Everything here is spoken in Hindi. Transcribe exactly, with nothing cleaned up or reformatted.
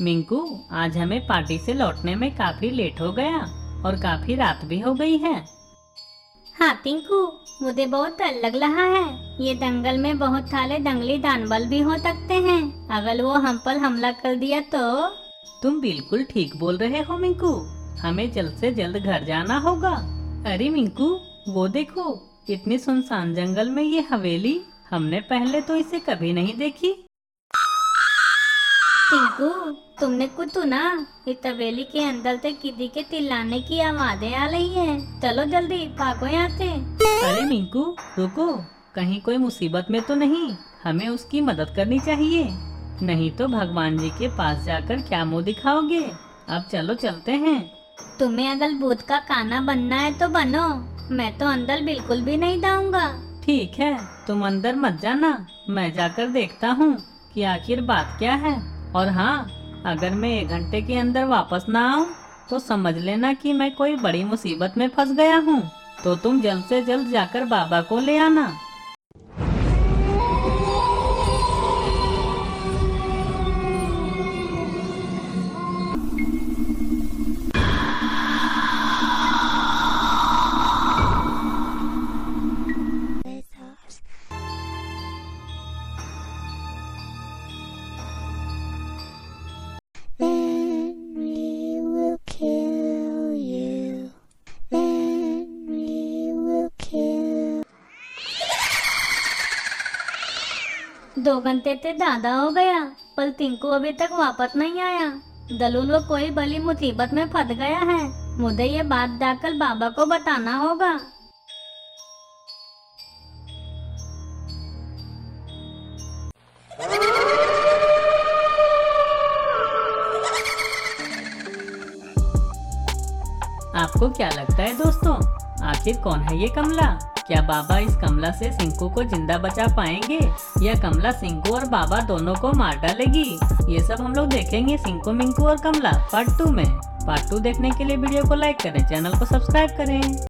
मिंकू, आज हमें पार्टी से लौटने में काफी लेट हो गया और काफी रात भी हो गई है। हाँ टिंकू, मुझे बहुत डर लग रहा है। ये दंगल में बहुत सारे दंगली जानवर भी हो सकते हैं। अगर वो हम पर हमला कर दिया तो? तुम बिल्कुल ठीक बोल रहे हो मिंकू, हमें जल्द से जल्द घर जाना होगा। अरे मिंकू, वो देखो, इतनी सुनसान जंगल में ये हवेली, हमने पहले तो इसे कभी नहीं देखी। टिंकू, तुमने कुछ सुना? इस हवेली के अंदर से किसी के चिल्लाने की आवाजें आ रही है। चलो जल्दी भागो यहाँ से। अरे मिंकू, रुको, कहीं कोई मुसीबत में तो नहीं? हमें उसकी मदद करनी चाहिए, नहीं तो भगवान जी के पास जाकर क्या मुंह दिखाओगे। अब चलो चलते हैं। तुम्हें अगर भूत का खाना बनना है तो बनो, मैं तो अंदर बिल्कुल भी नहीं जाऊंगा। ठीक है, तुम अंदर मत जाना, मैं जाकर देखता हूँ कि आखिर बात क्या है। और हाँ, अगर मैं एक घंटे के अंदर वापस ना आऊँ तो समझ लेना कि मैं कोई बड़ी मुसीबत में फंस गया हूँ। तो तुम जल्द से जल्द जाकर बाबा को ले आना। Then we will kill you. Then we will kill. दो घंटे से ज्यादा हो गया पर टिंकू अभी तक वापस नहीं आया। दलूल वो कोई बड़ी मुसीबत में फंस गया है। मुझे ये बात जाकर बाबा को बताना होगा। आपको क्या लगता है दोस्तों, आखिर कौन है ये कमला? क्या बाबा इस कमला से सिंकू को जिंदा बचा पाएंगे या कमला सिंकू और बाबा दोनों को मार डालेगी? ये सब हम लोग देखेंगे सिंकू, मिंकू और कमला पार्ट टू में। पार्ट टू देखने के लिए वीडियो को लाइक करें, चैनल को सब्सक्राइब करें।